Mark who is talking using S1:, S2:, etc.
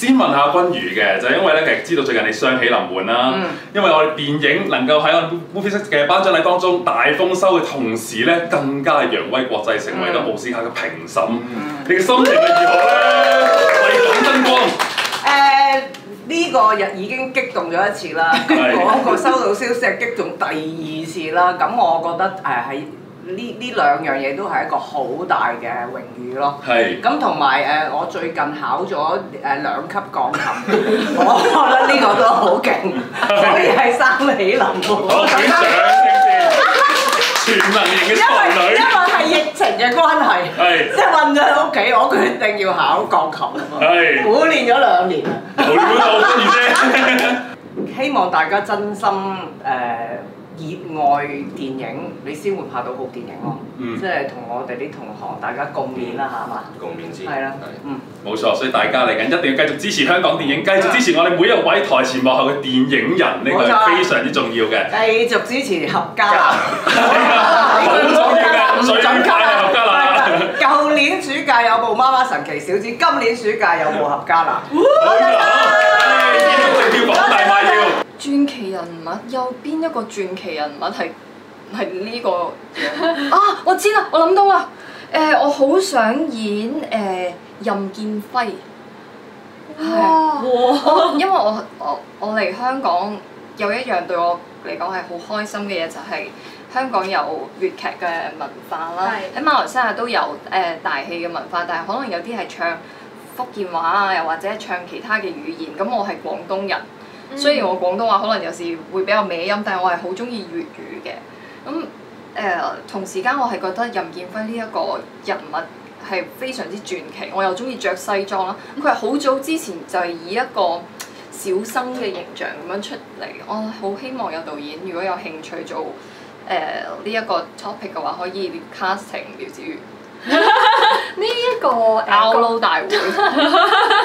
S1: 先問下君如嘅，就因為咧，其實知道最近你雙喜臨門啦，因為我哋電影能夠喺我哋 MovieSix 嘅頒獎禮當中大豐收嘅同時咧，更加係揚威國際，成為咗奧斯卡嘅評審。你嘅心情係如何咧？為港爭光。
S2: 呢個日已經激動咗一次啦，嗰個收到消息係擊中第2次啦，咁我覺得係呢兩樣嘢都係一個好大嘅榮譽咯。係。咁同埋我最近考咗2級鋼琴，我覺得呢個都好勁，所以係生喜臨門。
S1: 好，舉掌先。全能型嘅才女。
S2: 因為係疫情嘅關係，即係韞咗喺屋企，我決定要考鋼琴啊嘛。苦練咗2年啊。
S1: 冇料到好中意啫。
S2: 希望大家真心熱愛電影，你先會拍到好電影咯。即係同我哋啲同行大家共勉啦嚇嘛。
S3: 共勉先。
S2: 係啦。
S1: 冇錯，所以大家嚟緊一定要繼續支持香港電影，繼續支持我哋每一位台前幕後嘅電影人，呢個係非常之重要嘅。
S2: 繼續支持合家啦。
S1: 好重要嘅，最緊要係合家啦。
S2: 舊年暑假有部《媽媽神奇小子》，今年暑假有部合家啦。
S4: 傳奇人物有邊一個傳奇人物係呢個啊？我知啦，我諗到啦。我好想演任劍輝。哇！因為我嚟香港有一樣對我嚟講係好開心嘅嘢，就係香港有粵劇嘅文化啦。喺馬來西亞都有大戲嘅文化，但係可能有啲係唱福建話啊，又或者唱其他嘅語言。咁我係廣東人。雖然我廣東話可能有時會比較歪音，但係我係好中意粵語嘅。咁同時間我係覺得任劍輝呢一個人物係非常之傳奇，我又中意着西裝啦。佢係好早之前就係以一個小生嘅形象咁樣出嚟。我好希望有導演如果有興趣做呢一個 topic 嘅話，可以 casting 廖子妤。
S5: 呢一個
S4: Outlaw 大會。